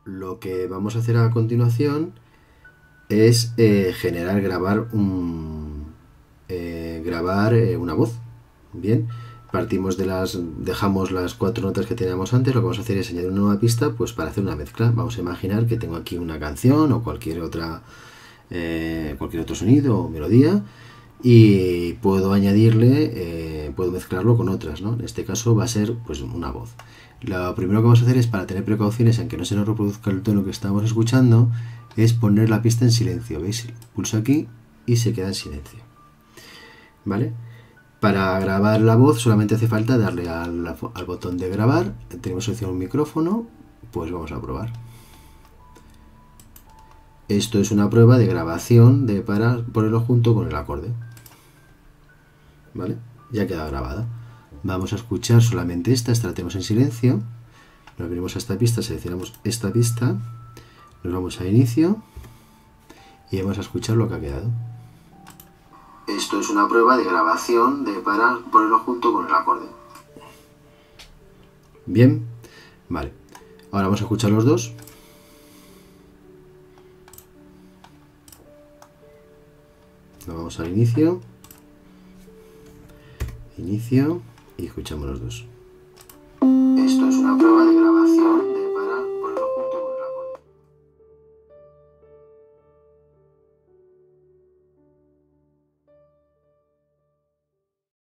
lo que vamos a hacer a continuación es grabar una voz. Bien, dejamos las 4 notas que teníamos antes. Lo que vamos a hacer es añadir una nueva pista, pues para hacer una mezcla. Vamos a imaginar que tengo aquí una canción o cualquier otro sonido o melodía, y puedo puedo mezclarlo con otras, ¿no? En este caso va a ser pues una voz. Lo primero que vamos a hacer es, para tener precauciones en que no se nos reproduzca el tono que estamos escuchando, es poner la pista en silencio. ¿Veis? Pulso aquí y se queda en silencio. ¿Vale? Para grabar la voz solamente hace falta darle al botón de grabar. Tenemos seleccionado un micrófono, pues vamos a probar. Esto es una prueba de grabación para ponerlo junto con el acorde. ¿Vale? Ya queda grabada. Vamos a escuchar solamente esta la tenemos en silencio. Nos venimos a esta pista, seleccionamos esta pista, nos vamos a inicio y vamos a escuchar lo que ha quedado. Esto es una prueba de grabación para ponerlo junto con el acorde. Bien, vale. Ahora vamos a escuchar los dos. Nos vamos al inicio y escuchamos los dos.